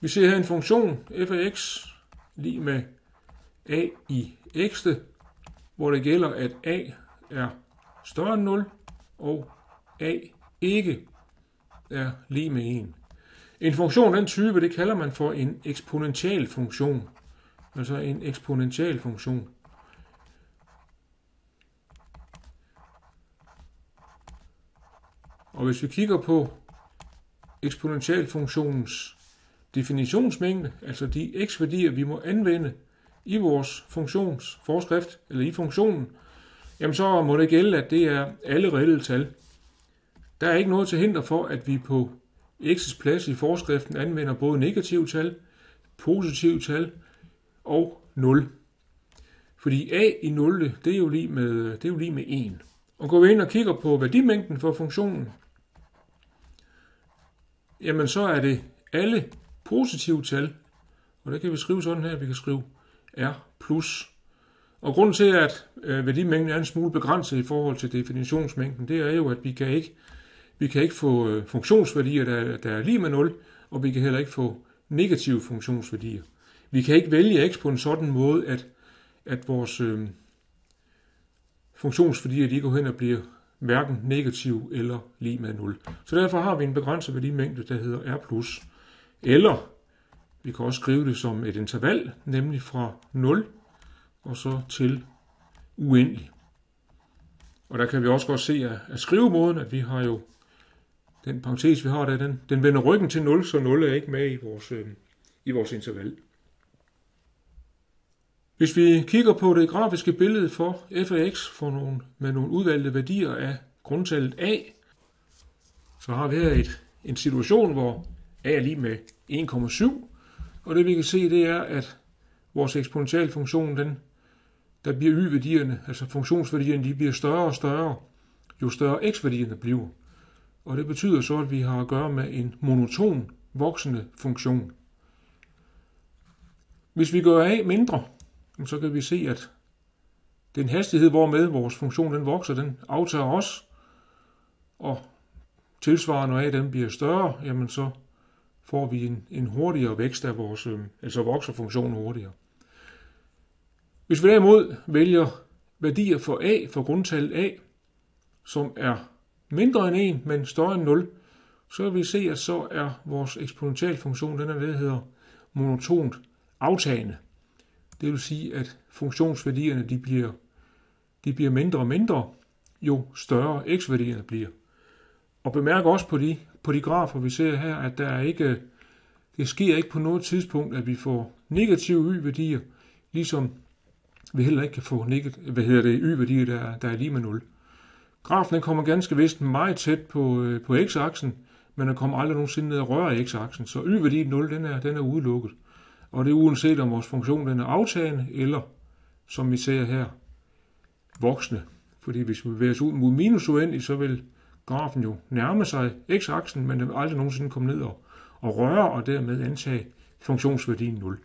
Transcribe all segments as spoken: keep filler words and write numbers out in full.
Vi ser her en funktion f af x lig med a i x, hvor det gælder, at a er større end nul, og a ikke er lig med en. En funktion af den type, det kalder man for en eksponential funktion. Altså en eksponential funktion. Og hvis vi kigger på eksponentialfunktionens definitionsmængde, altså de x-værdier, vi må anvende i vores funktionsforskrift, eller i funktionen, jamen så må det gælde, at det er alle reelle tal. Der er ikke noget til hinder for, at vi på x's plads i forskriften anvender både negative tal, positive tal og nul. Fordi a i nul, det er jo lige med, det er jo lige med en. Og går vi ind og kigger på værdimængden for funktionen, jamen så er det alle positive tal, og det kan vi skrive sådan her, vi kan skrive r plus. Og grunden til, at øh, værdimængden er en smule begrænset i forhold til definitionsmængden, det er jo, at vi kan ikke, vi kan ikke få øh, funktionsværdier, der, der er lige med nul, og vi kan heller ikke få negative funktionsværdier. Vi kan ikke vælge x på en sådan måde, at, at vores øh, funktionsværdier de går hen og bliver hverken negativ eller lig med nul. Så derfor har vi en begrænset værdimængde, der hedder r plus. Eller vi kan også skrive det som et interval, nemlig fra nul og så til uendelig. Og der kan vi også godt se af, af skrivemåden, at vi har jo den parentes, vi har der, den, den vender ryggen til nul, så nul er ikke med i vores, øh, i vores interval. Hvis vi kigger på det grafiske billede for f af x for nogle, med nogle udvalgte værdier af grundtallet a, så har vi her et, en situation, hvor a er lig med en komma syv, og det vi kan se, det er, at vores eksponentialfunktion, den, der bliver y-værdierne, altså funktionsværdierne, de bliver større og større, jo større x-værdierne bliver. Og det betyder så, at vi har at gøre med en monoton voksende funktion. Hvis vi gør a mindre, så kan vi se, at den hastighed, hvormed vores funktion den vokser, den aftager også. Og tilsvarende, når a den bliver større, jamen så får vi en, en hurtigere vækst af vores, altså vokser funktionen hurtigere. Hvis vi derimod vælger værdier for a, for grundtallet a, som er mindre end en, men større end nul, så kan vi se, at så er vores eksponentialfunktion, den er det, der hedder monotont aftagende. Det vil sige, at funktionsværdierne de bliver, de bliver mindre og mindre, jo større x-værdierne bliver. Og bemærk også på de, på de grafer, vi ser her, at der er ikke, det sker ikke på noget tidspunkt, at vi får negative y-værdier, ligesom vi heller ikke kan få negative, hvad hedder det, y-værdier, der, der er lige med nul. Grafen kommer ganske vist meget tæt på, på x-aksen, men den kommer aldrig nogensinde ned og rører x-aksen, så y-værdien nul, den er, den er udelukket. Og det er uanset om vores funktion den er aftagende, eller som vi ser her, voksende. Fordi hvis vi bevæger os ud mod minus uendelig, så vil grafen jo nærme sig x-aksen, men den vil aldrig nogensinde komme ned og, og røre, og dermed antage funktionsværdien nul.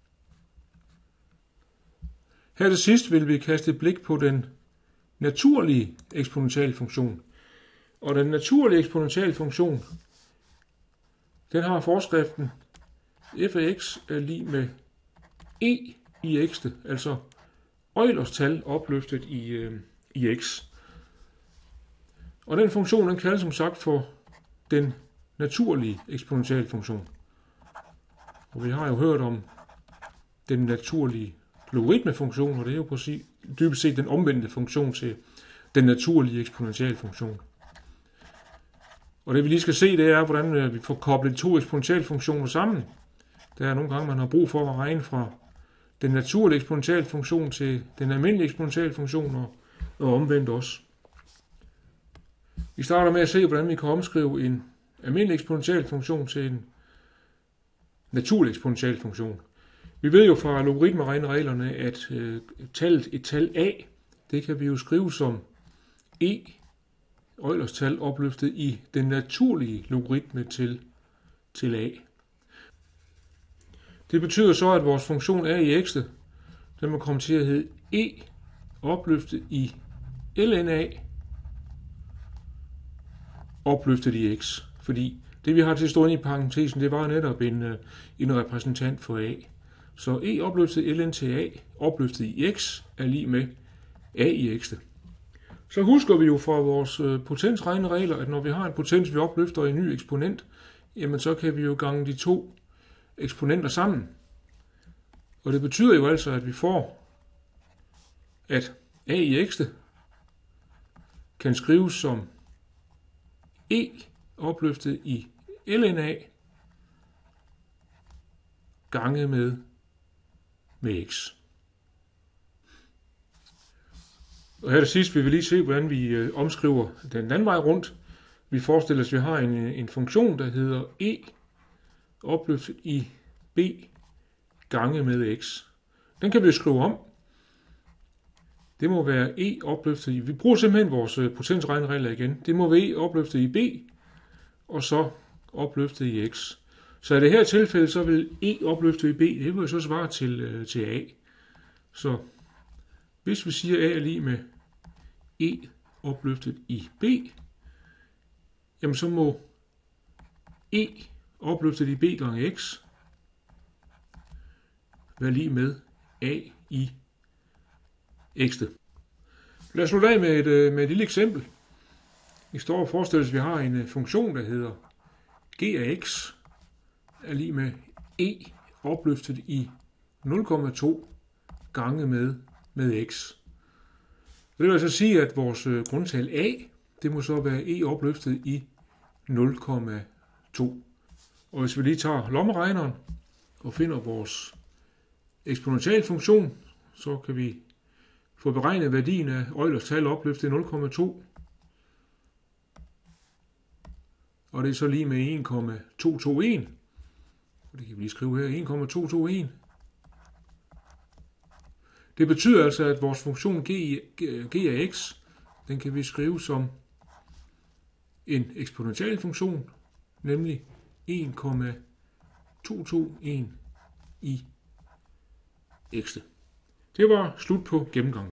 Her til sidst vil vi kaste et blik på den naturlige eksponentialfunktion. Og den naturlige eksponentialfunktion, den har forskriften f af x er lig med e i x, altså Eulers tal opløftet i, øh, i x. Og den funktion den kaldes som sagt for den naturlige eksponentialfunktion. Og vi har jo hørt om den naturlige logaritmefunktion, og det er jo præcis, dybest set den omvendte funktion til den naturlige eksponentialfunktion. Og det vi lige skal se, det er, hvordan vi får koblet to eksponentialfunktioner sammen. Der er nogle gange, man har brug for at regne fra den naturlige eksponentialfunktion til den almindelige eksponentialfunktion, og, og omvendt også. Vi starter med at se, hvordan vi kan omskrive en almindelig eksponentialfunktion til en naturlig eksponentialfunktion. Vi ved jo fra logaritmeregnereglerne, at øh, tallet, et tal a, det kan vi jo skrive som e, Eulers tal opløftet i den naturlige logaritme til, til a. Det betyder så, at vores funktion a i x, den må komme til at hedde e opløftet i ln a opløftet i x, fordi Det vi har til stående i parentesen, det var netop en, en repræsentant for a. Så e opløftet ln til a, opløftet i x, er lig med a i x. Så husker vi jo fra vores potensregneregler, at når vi har en potens, vi opløfter i en ny eksponent, jamen så kan vi jo gange de to eksponenter sammen. Og det betyder jo altså, at vi får, at a i x kan skrives som e opløftet i ln a gange med, med x. Og her til sidst vil vi lige se, hvordan vi øh, omskriver den anden vej rundt. Vi forestiller os, at vi har en, en funktion, der hedder e opløftet i b gange med x. Den kan vi skrive om. Det må være e opløftet i... Vi bruger simpelthen vores potensregneregler igen. Det må være e opløftet i b, og så opløftet i x. Så i det her tilfælde, så vil e opløftet i b, det vil så svare til, til a. Så hvis vi siger a er lig med e opløftet i b, jamen så må e opløftet i b gange x være lig med a i x. Lad os slutte af med et, med et lille eksempel. Vi står og forestiller os, at vi har en funktion, der hedder g af x er lig med e opløftet i nul komma to gange med, med x. Det vil altså sige, at vores grundtal a, det må så være e opløftet i nul komma to. Og hvis vi lige tager lommeregneren og finder vores eksponentialfunktion, så kan vi få beregnet værdien af Eulers tal opløftet i nul komma to. Og det er så lige med en komma to to en. Og det kan vi lige skrive her, en komma to to en. Det betyder altså, at vores funktion g, g af x, den kan vi skrive som en eksponentialfunktion, nemlig en komma to to en i x. Det var slut på gennemgangen.